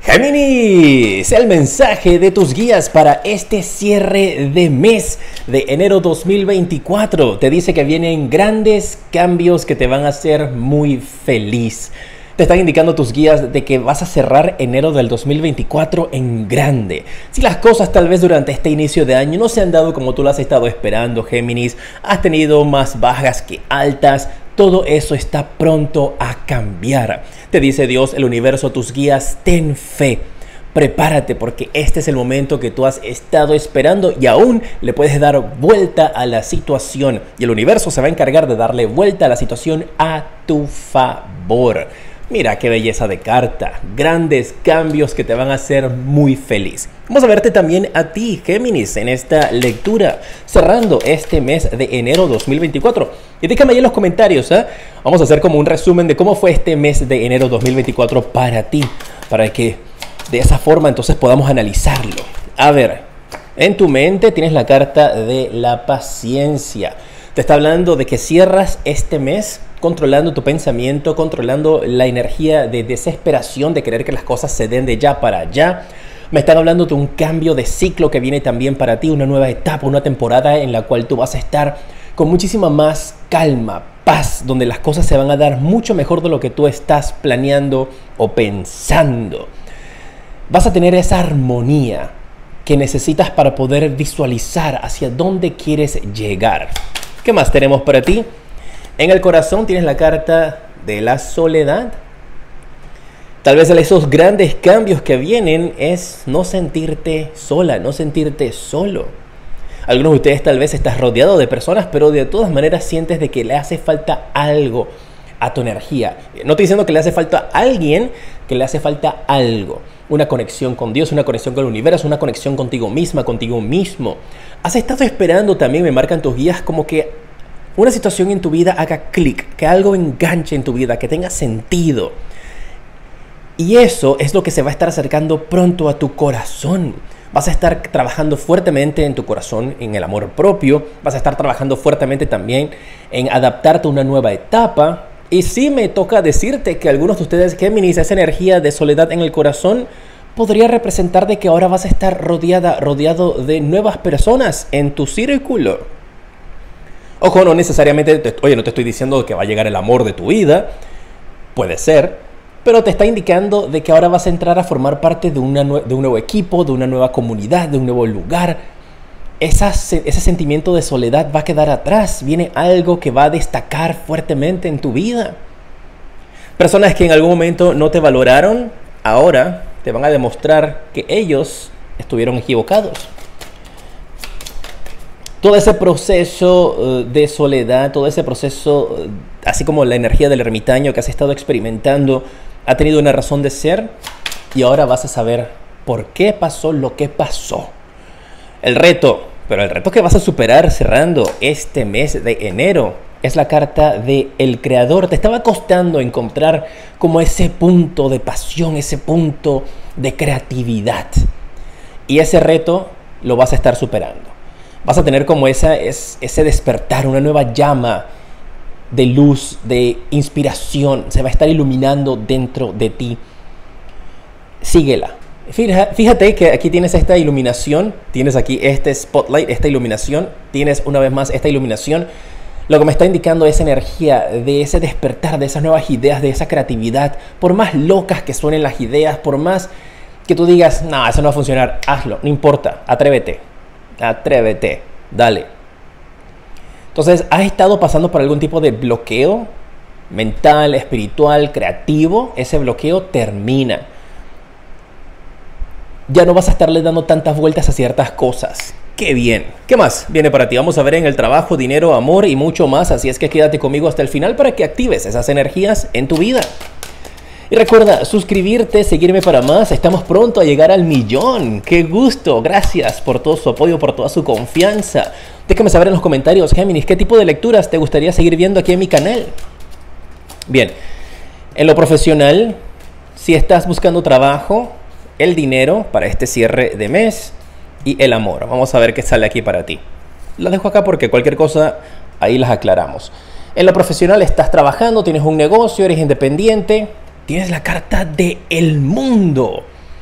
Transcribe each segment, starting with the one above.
Géminis, el mensaje de tus guías para este cierre de mes de enero 2024. Te dice que vienen grandes cambios que te van a hacer muy feliz. Te están indicando tus guías de que vas a cerrar enero del 2024 en grande. Si las cosas tal vez durante este inicio de año no se han dado como tú las has estado esperando, Géminis, has tenido más bajas que altas, todo eso está pronto a cambiar. Te dice Dios, el universo, tus guías, ten fe. Prepárate porque este es el momento que tú has estado esperando y aún le puedes dar vuelta a la situación. Y el universo se va a encargar de darle vuelta a la situación a tu favor. Mira qué belleza de carta, grandes cambios que te van a hacer muy feliz. Vamos a verte también a ti, Géminis, en esta lectura, cerrando este mes de enero 2024. Y déjame ahí en los comentarios, vamos a hacer como un resumen de cómo fue este mes de enero 2024 para ti, para que de esa forma entonces podamos analizarlo. A ver, en tu mente tienes la carta de la paciencia. Te está hablando de que cierras este mes controlando tu pensamiento, controlando la energía de desesperación, de querer que las cosas se den de ya para allá. Me están hablando de un cambio de ciclo que viene también para ti, una nueva etapa, una temporada en la cual tú vas a estar con muchísima más calma, paz, donde las cosas se van a dar mucho mejor de lo que tú estás planeando o pensando. Vas a tener esa armonía que necesitas para poder visualizar hacia dónde quieres llegar. ¿Qué más tenemos para ti? En el corazón tienes la carta de la soledad. Tal vez esos grandes cambios que vienen es no sentirte sola, no sentirte solo. Algunos de ustedes tal vez estás rodeado de personas, pero de todas maneras sientes de que le hace falta algo a tu energía. No estoy diciendo que le hace falta a alguien, que le hace falta algo. Una conexión con Dios, una conexión con el universo, una conexión contigo misma, contigo mismo. Has estado esperando también, me marcan tus guías, como que una situación en tu vida haga clic, que algo enganche en tu vida, que tenga sentido. Y eso es lo que se va a estar acercando pronto a tu corazón. Vas a estar trabajando fuertemente en tu corazón, en el amor propio. Vas a estar trabajando fuertemente también en adaptarte a una nueva etapa. Y sí me toca decirte que algunos de ustedes, Géminis, esa energía de soledad en el corazón podría representar de que ahora vas a estar rodeado de nuevas personas en tu círculo. Ojo, no necesariamente, no te estoy diciendo que va a llegar el amor de tu vida, puede ser, pero te está indicando de que ahora vas a entrar a formar parte de un nuevo equipo, de una nueva comunidad, de un nuevo lugar. Ese sentimiento de soledad va a quedar atrás, viene algo que va a destacar fuertemente en tu vida. Personas que en algún momento no te valoraron, ahora te van a demostrar que ellos estuvieron equivocados. Todo ese proceso de soledad, todo ese proceso, así como la energía del ermitaño que has estado experimentando, ha tenido una razón de ser y ahora vas a saber por qué pasó lo que pasó. El reto que vas a superar cerrando este mes de enero es la carta del Creador. Te estaba costando encontrar como ese punto de pasión, ese punto de creatividad. Y ese reto lo vas a estar superando. Vas a tener como ese despertar, una nueva llama de luz, de inspiración. Se va a estar iluminando dentro de ti. Síguela. Fíjate que aquí tienes esta iluminación. Tienes aquí este spotlight, esta iluminación. Tienes una vez más esta iluminación. Lo que me está indicando es energía de ese despertar, de esas nuevas ideas, de esa creatividad. Por más locas que suenen las ideas, por más que tú digas, no, eso no va a funcionar, hazlo, no importa, atrévete. Atrévete, dale. Entonces, ¿has estado pasando por algún tipo de bloqueo mental, espiritual, creativo? Ese bloqueo termina. Ya no vas a estarle dando tantas vueltas a ciertas cosas. ¡Qué bien! ¿Qué más viene para ti? Vamos a ver en el trabajo, dinero, amor y mucho más. Así es que quédate conmigo hasta el final para que actives esas energías en tu vida. Y recuerda suscribirte, seguirme para más. Estamos pronto a llegar al 1.000.000. ¡Qué gusto! Gracias por todo su apoyo, por toda su confianza. Déjame saber en los comentarios, Géminis, ¿qué tipo de lecturas te gustaría seguir viendo aquí en mi canal? Bien, en lo profesional, si estás buscando trabajo, el dinero para este cierre de mes y el amor. Vamos a ver qué sale aquí para ti. Las dejo acá porque cualquier cosa ahí las aclaramos. En lo profesional estás trabajando, tienes un negocio, eres independiente. Tienes la carta del mundo.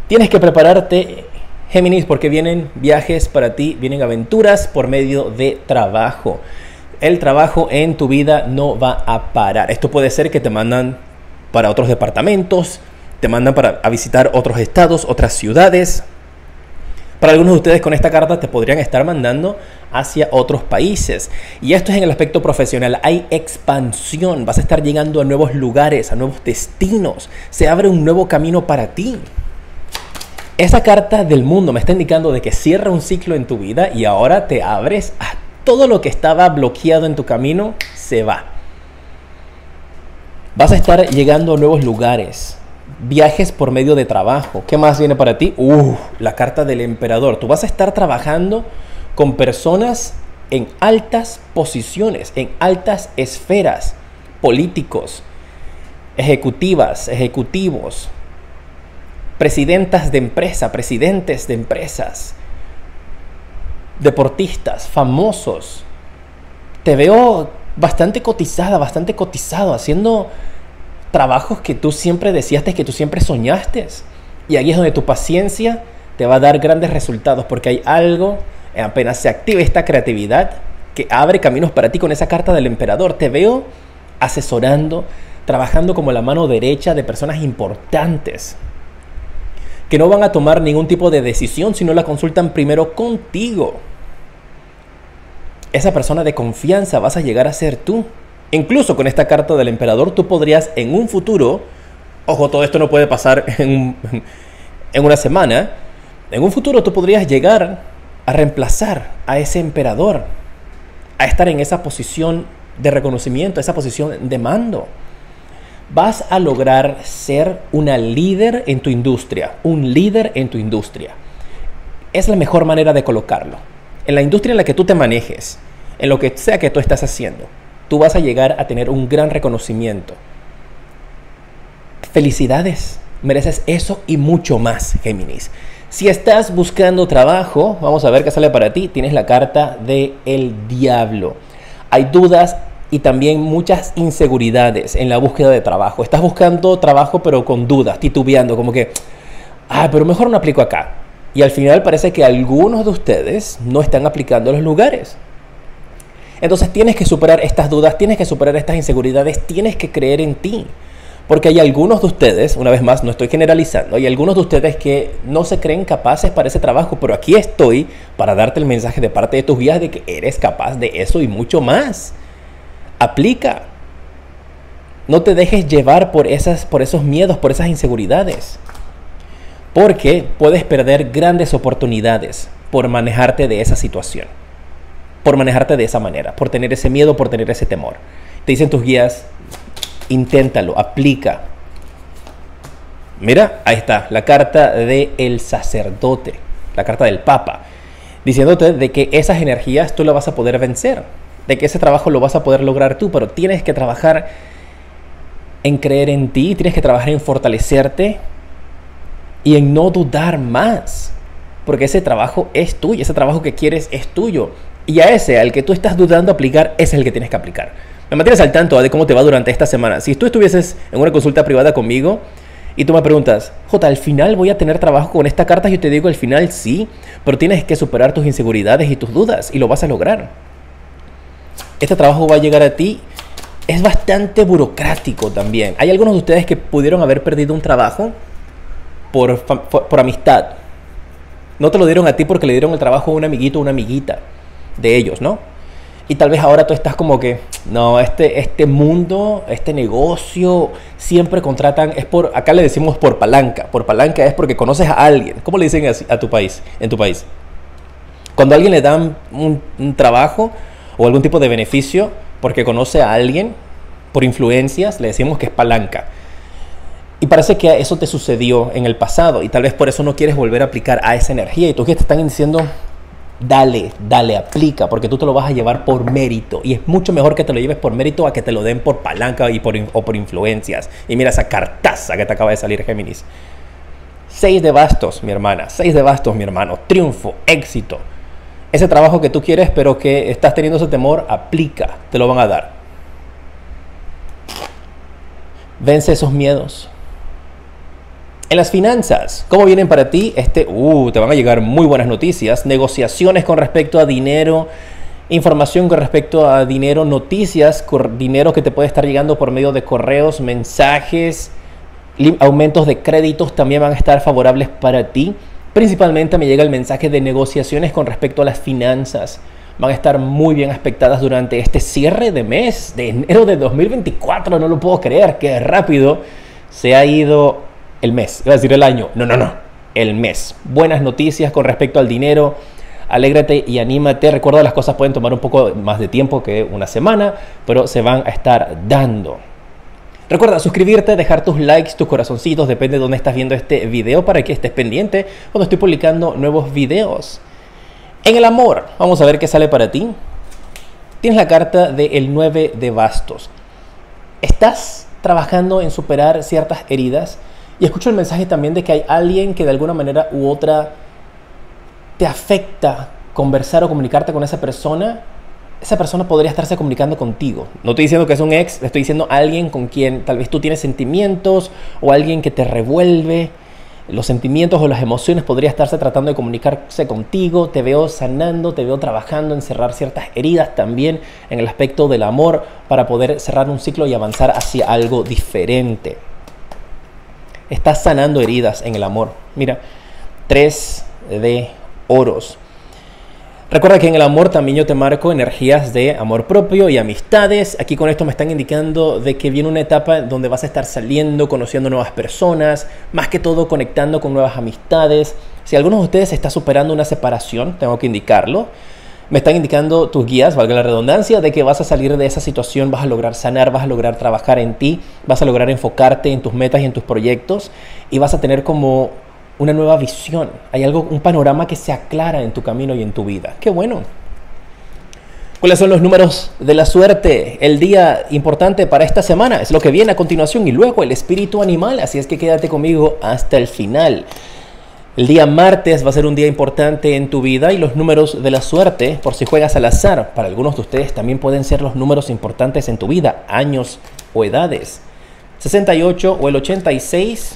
Tienes que prepararte, Géminis, porque vienen viajes para ti, vienen aventuras por medio de trabajo. El trabajo en tu vida no va a parar. Esto puede ser que te mandan para otros departamentos, te mandan a visitar otros estados, otras ciudades. Para algunos de ustedes con esta carta te podrían estar mandando hacia otros países. Y esto es en el aspecto profesional. Hay expansión. Vas a estar llegando a nuevos lugares, a nuevos destinos. Se abre un nuevo camino para ti. Esa carta del mundo me está indicando de que cierra un ciclo en tu vida y ahora te abres a todo lo que estaba bloqueado en tu camino. Se va. Vas a estar llegando a nuevos lugares. Viajes por medio de trabajo. ¿Qué más viene para ti? La carta del emperador. Tú vas a estar trabajando con personas en altas posiciones, en altas esferas, políticos, ejecutivas, ejecutivos, presidentas de empresa, presidentes de empresas, deportistas, famosos. Te veo bastante cotizada, bastante cotizado, haciendo trabajos que tú siempre deseaste, que tú siempre soñaste. Y ahí es donde tu paciencia te va a dar grandes resultados, porque hay algo, apenas se active esta creatividad, que abre caminos para ti con esa carta del emperador. Te veo asesorando, trabajando como la mano derecha de personas importantes, que no van a tomar ningún tipo de decisión si no la consultan primero contigo. Esa persona de confianza vas a llegar a ser tú. Incluso con esta carta del emperador tú podrías en un futuro, ojo, todo esto no puede pasar en una semana, en un futuro tú podrías llegar a reemplazar a ese emperador, a estar en esa posición de reconocimiento, esa posición de mando. Vas a lograr ser una líder en tu industria, un líder en tu industria. Es la mejor manera de colocarlo. En la industria en la que tú te manejes, en lo que sea que tú estás haciendo, tú vas a llegar a tener un gran reconocimiento. Felicidades, mereces eso y mucho más, Géminis. Si estás buscando trabajo, vamos a ver qué sale para ti. Tienes la carta del diablo. Hay dudas y también muchas inseguridades en la búsqueda de trabajo. Estás buscando trabajo pero con dudas, titubeando, como que, pero mejor no aplico acá. Y al final parece que algunos de ustedes no están aplicando a los lugares. Entonces tienes que superar estas dudas, tienes que superar estas inseguridades, tienes que creer en ti. Porque hay algunos de ustedes, una vez más, no estoy generalizando, hay algunos de ustedes que no se creen capaces para ese trabajo, pero aquí estoy para darte el mensaje de parte de tus guías de que eres capaz de eso y mucho más. Aplica. No te dejes llevar por esos miedos, por esas inseguridades. Porque puedes perder grandes oportunidades por manejarte de esa situación. Por manejarte de esa manera, por tener ese miedo, por tener ese temor. Te dicen tus guías, inténtalo, aplica. Mira, ahí está, la carta del sacerdote, la carta del Papa, diciéndote de que esas energías tú las vas a poder vencer, de que ese trabajo lo vas a poder lograr tú, pero tienes que trabajar en creer en ti, tienes que trabajar en fortalecerte y en no dudar más, porque ese trabajo es tuyo, ese trabajo que quieres es tuyo. Y a ese, al que tú estás dudando aplicar, ese es el que tienes que aplicar. Me mantienes al tanto de cómo te va durante esta semana. Si tú estuvieses en una consulta privada conmigo y tú me preguntas, Jota, ¿al final voy a tener trabajo con esta carta? Yo te digo, al final sí, pero tienes que superar tus inseguridades y tus dudas y lo vas a lograr. Este trabajo va a llegar a ti. Es bastante burocrático también. Hay algunos de ustedes que pudieron haber perdido un trabajo por amistad. No te lo dieron a ti porque le dieron el trabajo a un amiguito o una amiguita de ellos, ¿no? Y tal vez ahora tú estás como que, no, este mundo, este negocio, siempre contratan, acá le decimos por palanca. Por palanca es porque conoces a alguien. ¿Cómo le dicen a tu país, en tu país? Cuando a alguien le dan un trabajo o algún tipo de beneficio porque conoce a alguien, por influencias, le decimos que es palanca. Y parece que eso te sucedió en el pasado y tal vez por eso no quieres volver a aplicar a esa energía. Y tú que te están diciendo, dale, aplica, porque tú te lo vas a llevar por mérito. Y es mucho mejor que te lo lleves por mérito a que te lo den por palanca o por influencias. Y mira esa cartaza que te acaba de salir, Géminis. 6 de bastos, mi hermana. 6 de bastos, mi hermano. Triunfo, éxito. Ese trabajo que tú quieres, pero que estás teniendo ese temor, aplica. Te lo van a dar. Vence esos miedos. En las finanzas, ¿cómo vienen para ti? Te van a llegar muy buenas noticias, negociaciones con respecto a dinero, información con respecto a dinero, noticias, dinero que te puede estar llegando por medio de correos, mensajes, aumentos de créditos también van a estar favorables para ti. Principalmente me llega el mensaje de negociaciones con respecto a las finanzas. Van a estar muy bien aspectadas durante este cierre de mes de enero de 2024. No lo puedo creer, qué rápido se ha ido el mes. Iba a decir el año. No. El mes. Buenas noticias con respecto al dinero. Alégrate y anímate. Recuerda, las cosas pueden tomar un poco más de tiempo que una semana, pero se van a estar dando. Recuerda suscribirte, dejar tus likes, tus corazoncitos, depende de dónde estás viendo este video para que estés pendiente cuando estoy publicando nuevos videos. En el amor, vamos a ver qué sale para ti. Tienes la carta del 9 de bastos. Estás trabajando en superar ciertas heridas y escucho el mensaje también de que hay alguien que de alguna manera u otra te afecta conversar o comunicarte con esa persona. Esa persona podría estarse comunicando contigo. No estoy diciendo que es un ex, le estoy diciendo alguien con quien tal vez tú tienes sentimientos o alguien que te revuelve. Los sentimientos o las emociones podría estarse tratando de comunicarse contigo. Te veo sanando, te veo trabajando en cerrar ciertas heridas también en el aspecto del amor para poder cerrar un ciclo y avanzar hacia algo diferente. Estás sanando heridas en el amor. Mira, 3 de oros. Recuerda que en el amor también yo te marco energías de amor propio y amistades. Aquí con esto me están indicando de que viene una etapa donde vas a estar saliendo, conociendo nuevas personas, más que todo conectando con nuevas amistades. Si alguno de ustedes está superando una separación, tengo que indicarlo. Me están indicando tus guías, valga la redundancia, de que vas a salir de esa situación, vas a lograr sanar, vas a lograr trabajar en ti, vas a lograr enfocarte en tus metas y en tus proyectos y vas a tener como una nueva visión. Hay un panorama que se aclara en tu camino y en tu vida. ¡Qué bueno! ¿Cuáles son los números de la suerte? El día importante para esta semana es lo que viene a continuación y luego el espíritu animal. Así es que quédate conmigo hasta el final. El día martes va a ser un día importante en tu vida y los números de la suerte, por si juegas al azar, para algunos de ustedes también pueden ser los números importantes en tu vida, años o edades. 68 o el 86,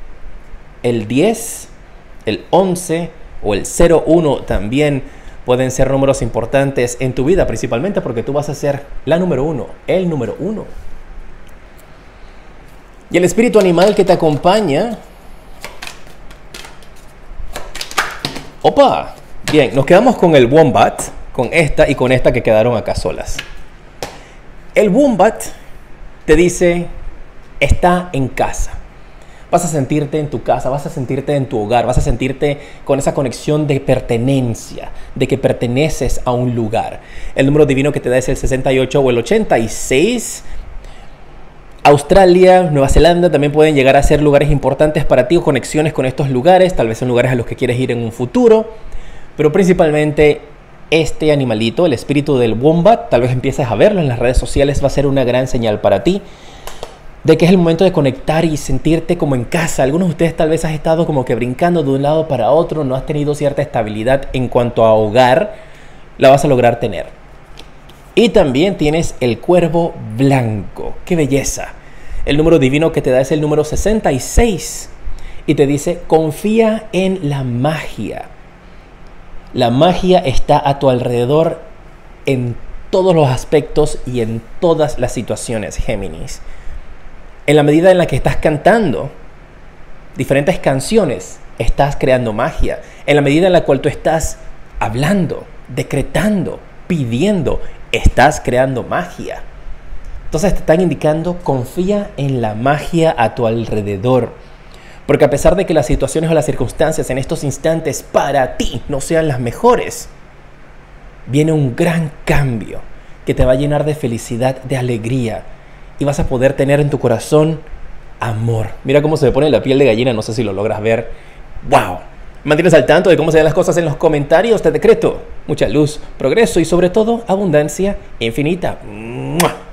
el 10, el 11 o el 01 también pueden ser números importantes en tu vida, principalmente porque tú vas a ser la número 1, el número 1. Y el espíritu animal que te acompaña. ¡Opa! Bien, nos quedamos con el Wombat, con esta y con esta que quedaron acá solas. El Wombat te dice, está en casa. Vas a sentirte en tu casa, vas a sentirte en tu hogar, vas a sentirte con esa conexión de pertenencia, de que perteneces a un lugar. El número divino que te da es el 68 o el 86. Australia, Nueva Zelanda también pueden llegar a ser lugares importantes para ti o conexiones con estos lugares. Tal vez son lugares a los que quieres ir en un futuro. Pero principalmente este animalito, el espíritu del Wombat, tal vez empieces a verlo en las redes sociales, va a ser una gran señal para ti de que es el momento de conectar y sentirte como en casa. Algunos de ustedes tal vez has estado como que brincando de un lado para otro, no has tenido cierta estabilidad en cuanto a hogar, la vas a lograr tener. Y también tienes el cuervo blanco. ¡Qué belleza! El número divino que te da es el número 66 y te dice, confía en la magia. La magia está a tu alrededor en todos los aspectos y en todas las situaciones, Géminis. En la medida en la que estás cantando diferentes canciones, estás creando magia. En la medida en la cual tú estás hablando, decretando, pidiendo, estás creando magia. Entonces te están indicando, confía en la magia a tu alrededor. Porque a pesar de que las situaciones o las circunstancias en estos instantes para ti no sean las mejores, viene un gran cambio que te va a llenar de felicidad, de alegría. Y vas a poder tener en tu corazón amor. Mira cómo se me pone la piel de gallina, no sé si lo logras ver. ¡Wow! Mantienes al tanto de cómo se ven las cosas en los comentarios. Te decreto mucha luz, progreso y sobre todo abundancia infinita. ¡Mua!